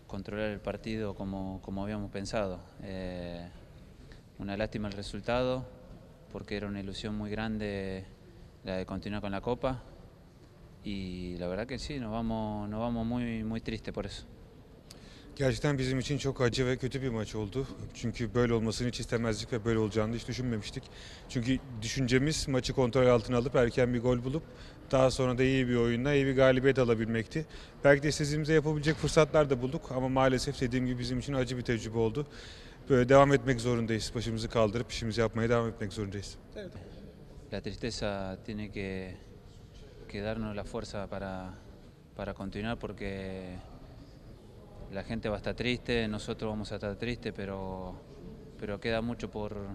controlar el partido como habíamos pensado. Una lástima el resultado, porque era una ilusión muy grande la de continuar con la Copa. Y la verdad que sí, nos vamos muy tristes por eso. Gerçekten bizim için çok acı ve kötü bir maç oldu. Çünkü böyle olmasını hiç istemezdik ve böyle olacağını hiç düşünmemiştik. Çünkü düşüncemiz maçı kontrol altına alıp erken bir gol bulup daha sonra da iyi bir oyunla iyi bir galibiyet alabilmekti. Belki de istediğimizde yapabilecek fırsatlar da bulduk ama maalesef dediğim gibi bizim için acı bir tecrübe oldu. Böyle devam etmek zorundayız. Başımızı kaldırıp işimizi yapmaya devam etmek zorundayız. La tristeza tiene que darnos la fuerza para continuar, porque la gente va a estar triste, nosotros vamos a estar tristes, pero queda mucho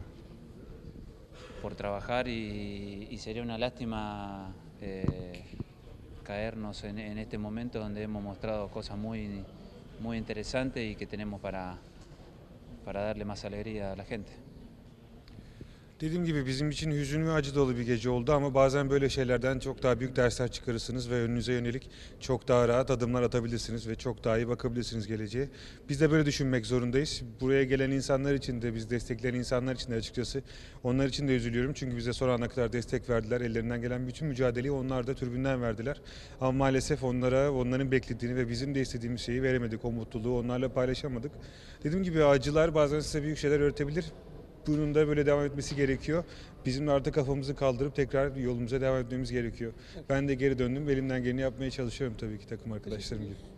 por trabajar y sería una lástima caernos en este momento donde hemos mostrado cosas muy interesantes y que tenemos para darle más alegría a la gente. Dediğim gibi bizim için hüzün ve acı dolu bir gece oldu ama bazen böyle şeylerden çok daha büyük dersler çıkarırsınız ve önünüze yönelik çok daha rahat adımlar atabilirsiniz ve çok daha iyi bakabilirsiniz geleceğe. Biz de böyle düşünmek zorundayız. Buraya gelen insanlar için de, biz destekleyen insanlar için de açıkçası onlar için de üzülüyorum. Çünkü bize son ana kadar destek verdiler. Ellerinden gelen bütün mücadeleyi onlar da tribünden verdiler. Ama maalesef onlara, onların beklediğini ve bizim de istediğimiz şeyi veremedik. O mutluluğu onlarla paylaşamadık. Dediğim gibi acılar bazen size büyük şeyler öğretebilir. Bunun da böyle devam etmesi gerekiyor. Bizim de artık kafamızı kaldırıp tekrar yolumuza devam etmemiz gerekiyor. Ben de geri döndüm ve elimden geleni yapmaya çalışıyorum tabii ki takım arkadaşlarım gibi.